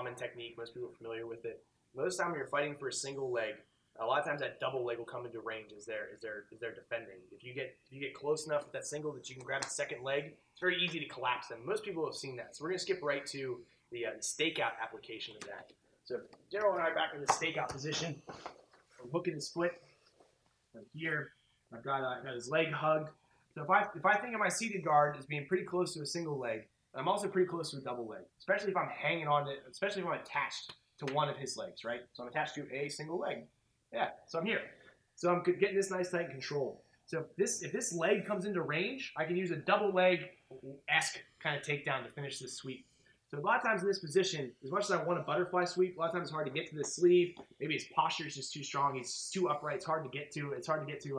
common technique. Most people are familiar with it. Most of the time when you're fighting for a single leg, a lot of times that double leg will come into range as they're defending. If you get close enough with that single that you can grab the second leg, it's very easy to collapse them. Most people have seen that. So we're going to skip right to the stakeout application of that. So Daryl and I are back in the stakeout position. I'm hooking his foot. I'm here. I've got his leg hugged. So if I think of my seated guard as being pretty close to a single leg, I'm also pretty close to a double leg, especially if I'm hanging on it, especially if I'm attached to one of his legs, right? So I'm attached to a single leg. Yeah, so I'm here. So I'm getting this nice tight control. So if this leg comes into range, I can use a double leg-esque kind of takedown to finish this sweep. So a lot of times in this position, as much as I want a butterfly sweep, a lot of times it's hard to get to the sleeve. Maybe his posture is just too strong. He's too upright. It's hard to get to. It's hard to get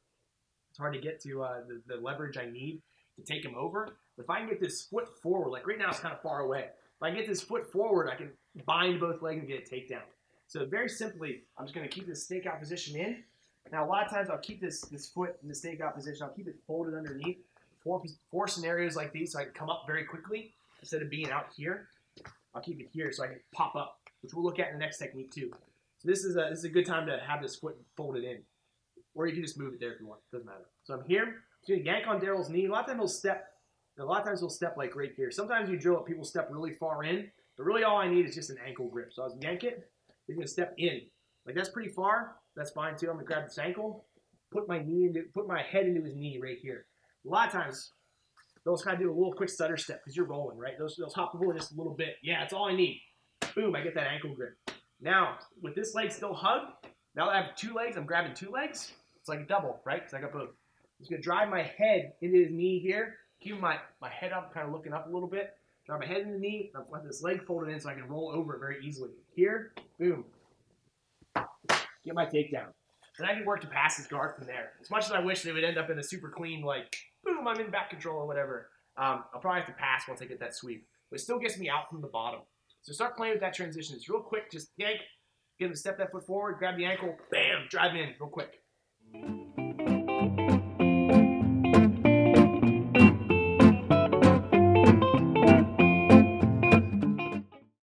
to the leverage I need to take him over. But if I can get this foot forward, like right now it's kind of far away. If I can get this foot forward, I can bind both legs and get a takedown. So very simply, I'm just going to keep this stakeout position in. Now a lot of times I'll keep this foot in the stakeout position. I'll keep it folded underneath. Four scenarios like these, so I can come up very quickly instead of being out here. I'll keep it here so I can pop up, which we'll look at in the next technique too. So this is a good time to have this foot folded in, or you can just move it there if you want. Doesn't matter. So I'm here. So you yank on Daryl's knee. A lot of times he'll step. A lot of times he'll step like right here. Sometimes you drill it, people step really far in, but really all I need is just an ankle grip. So I'll yank it. He's gonna step in. Like that's pretty far. That's fine too. I'm gonna grab this ankle, put my head into his knee right here. A lot of times, those kind of do a little quick stutter step because you're rolling, right? Those hop forward just a little bit. Yeah, that's all I need. Boom, I get that ankle grip. Now, with this leg still hugged, now that I have two legs, I'm grabbing two legs. It's like a double, right? Because I got both. I'm just gonna drive my head into his knee here. Keep my head up, kind of looking up a little bit. Drive my head in the knee. And I've got this leg folded in so I can roll over it very easily. Here, boom. Get my takedown. And I can work to pass his guard from there. As much as I wish they would end up in a super clean, like, boom, I'm in back control or whatever, I'll probably have to pass once I get that sweep. But it still gets me out from the bottom. So start playing with that transition. It's real quick. Just yank, get him to step that foot forward, grab the ankle, bam, drive in real quick.